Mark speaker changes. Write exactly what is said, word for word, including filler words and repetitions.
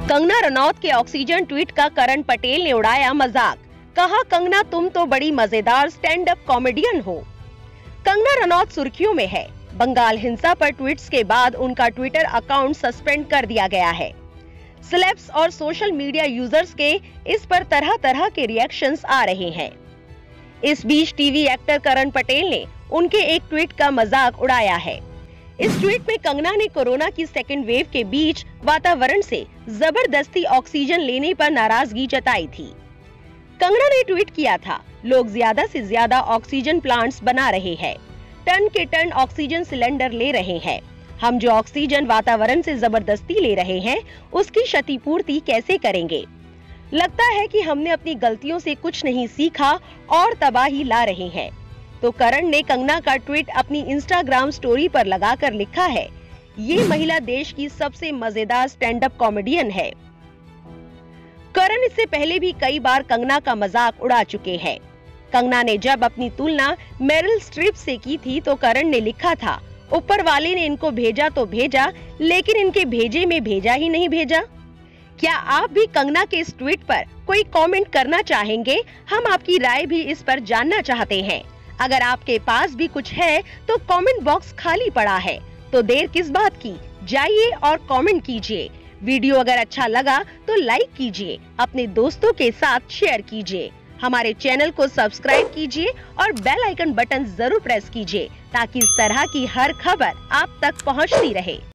Speaker 1: कंगना रनौत के oxygen tweet का करण पटेल ने उड़ाया मजाक। कहा, कंगना तुम तो बड़ी मजेदार स्टैंड अप कॉमेडियन हो। कंगना रनौत सुर्खियों में है। बंगाल हिंसा पर ट्वीट्स के बाद उनका ट्विटर अकाउंट सस्पेंड कर दिया गया है। सेलेब्स और सोशल मीडिया यूजर्स के इस पर तरह तरह के रिएक्शंस आ रहे हैं। इस बीच टीवी एक्टर करण पटेल ने उनके एक ट्वीट का मजाक उड़ाया है। इस ट्वीट में कंगना ने कोरोना की सेकेंड वेव के बीच वातावरण से जबरदस्ती ऑक्सीजन लेने पर नाराजगी जताई थी। कंगना ने ट्वीट किया था, लोग ज्यादा से ज्यादा ऑक्सीजन प्लांट्स बना रहे हैं, टन के टन ऑक्सीजन सिलेंडर ले रहे हैं। हम जो ऑक्सीजन वातावरण से जबरदस्ती ले रहे हैं, उसकी क्षतिपूर्ति कैसे करेंगे? लगता है कि हमने अपनी गलतियों से कुछ नहीं सीखा और तबाही ला रहे हैं। तो करण ने कंगना का ट्वीट अपनी इंस्टाग्राम स्टोरी पर लगाकर लिखा है, ये महिला देश की सबसे मजेदार स्टैंड अप कॉमेडियन है। करण इससे पहले भी कई बार कंगना का मजाक उड़ा चुके हैं। कंगना ने जब अपनी तुलना मेरिल स्ट्रिप से की थी तो करण ने लिखा था, ऊपर वाले ने इनको भेजा तो भेजा, लेकिन इनके भेजे में भेजा ही नहीं भेजा। क्या आप भी कंगना के इस ट्वीट पर कोई कमेंट करना चाहेंगे? हम आपकी राय भी इस पर जानना चाहते हैं। अगर आपके पास भी कुछ है तो कमेंट बॉक्स खाली पड़ा है, तो देर किस बात की, जाइए और कमेंट कीजिए। वीडियो अगर अच्छा लगा तो लाइक कीजिए, अपने दोस्तों के साथ शेयर कीजिए। हमारे चैनल को सब्सक्राइब कीजिए और बेल आइकन बटन जरूर प्रेस कीजिए, ताकि इस तरह की हर खबर आप तक पहुंचती रहे।